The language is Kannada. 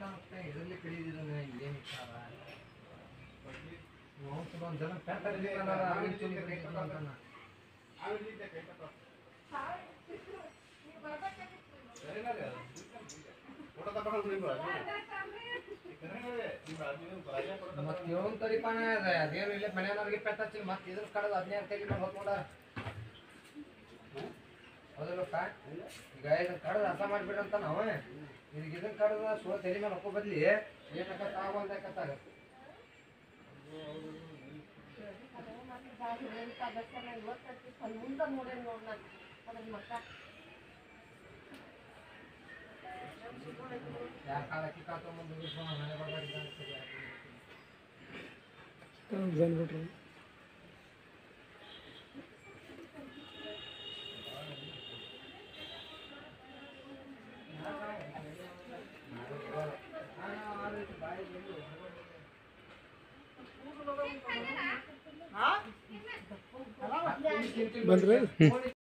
ಇದರಲ್ಲಿ ಕಡಿದಿದ್ದಾನೆ ಏನು ವಿಚಾರ ಒಂದು ಜನ ಪ್ಯಾಂಟಲ್ಲಿ ಮತ್ತೆ ಇವನ್ ತರಿಪಾನ ಅದೇನು ಇಲ್ಲ ಮನೆಯವ್ರಿಗೆ ಪೆಟ್ಟ ಹಚ್ಚಿ ಮತ್ತೆ ಇದ್ರ ಕಡದು 15 ತೆಗಿ ಮಾಡಿ ಹೊತ್ಕೊಂಡ ಹೌದಲ್ಲಪ್ಪ ಈಗ ಇದನ್ನ ಕಡದು ಅರ್ಥ ಮಾಡಿಬಿಡಂತ ನಾವು ಇದಕ್ಕೆ ಇದನ್ನ ಕಡದ ಸೋ ತಲೆ ಮೇಲೆ ಹೊಕ್ಕೋ ಬದ್ಲಿ ಏನಕ್ಕ ಆಗೋಲ್ದಾಗತ್ತಾಗ ಯಾಕಾಲಕ್ಕಿ ಕಾತೊಂಬಂದು ಮನೆ ಬರ್ಬಾರ್ದು ಬಂದ್ರೆ